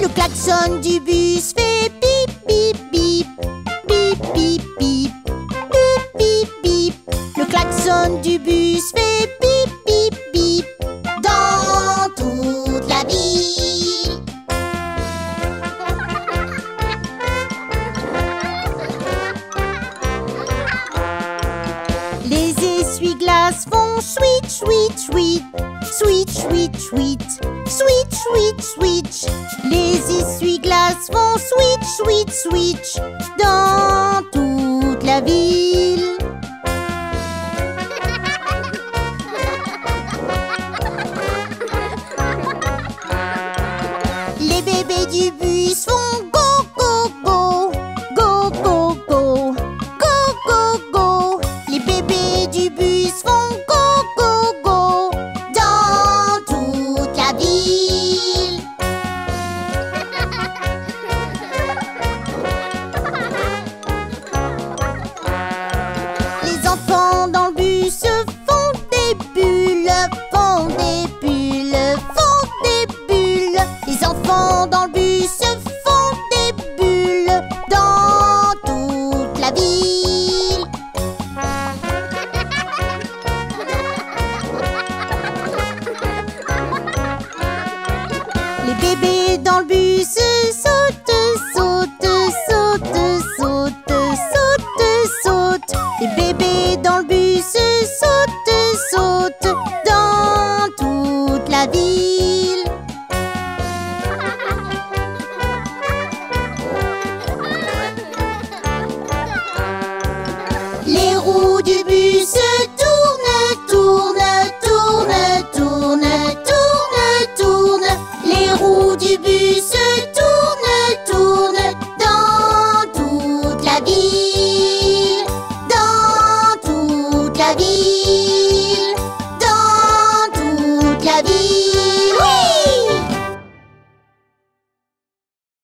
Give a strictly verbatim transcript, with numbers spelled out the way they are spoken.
Le klaxon du bus fait bip bip bip, bip bip bip, bip bip bip. Le klaxon du bus fait bip bip bip dans toute la ville. Les essuie-glaces font sweet, sweet, sweet, sweet, sweet, sweet, sweet, sweet, sweet. Les essuie-glaces font sweet, sweet, sweet dans toute la ville. Les bébés du bus font go, go, go, go, go, go, go, go, go. Les bébés du bus font go, go, go dans toute la ville. Les enfants dans le bus font des bulles, font des bulles, font des bulles. Les enfants dans le bus font des bulles dans toute la ville. Les bébés dans le bus sautent, sautent, sautent, sautent, sautent, sautent. Les bébés dans le bus sautent, sautent dans toute la ville. Les roues du bus tournent, tournent, tournent, tournent, tournent, tournent. Les roues du bus tournent, tournent dans toute la ville.